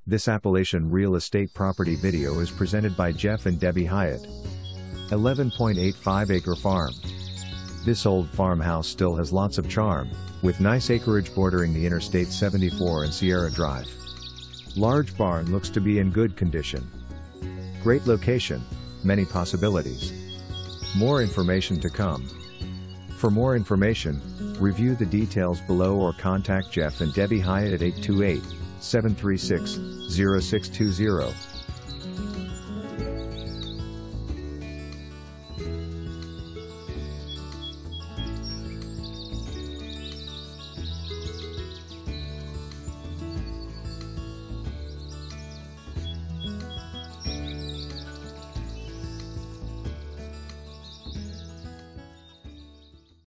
This Appalachian real estate property video is presented by Jeff and Debi Hyatt. 11.85-acre farm. This old farmhouse still has lots of charm, with nice acreage bordering the Interstate 74 and Sierra Drive. Large barn looks to be in good condition. Great location, many possibilities. More information to come. For more information, review the details below or contact Jeff and Debi Hyatt at 828-736-0620.